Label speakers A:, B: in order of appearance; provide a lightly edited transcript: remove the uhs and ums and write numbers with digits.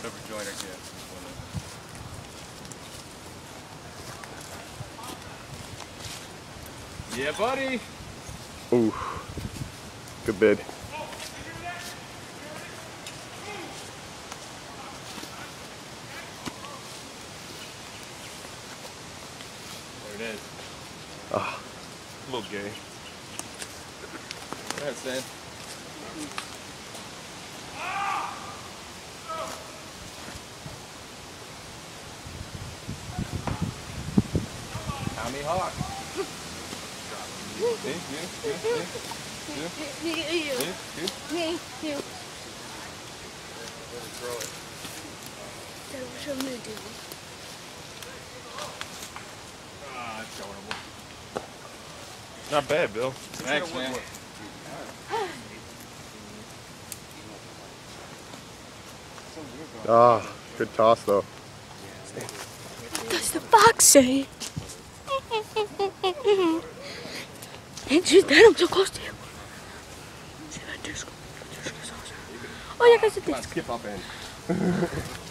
A: whatever joint I get. Yeah, buddy.
B: Ooh, good bid.
A: There it is.
B: Ah,
A: A little gay. Go ahead, Stan. Tommy Hawk. See?
C: You.
A: Throw it.
C: That's what I'm gonna do.
A: Ah, it's horrible.
B: not bad, Bill.
A: Thanks, man.
B: Ah, good toss though.
C: What does the fox say? Answer that, I'm so close to you. See that disc? Oh, yeah, guys, a
A: Come on,
C: disc.
A: skip up in.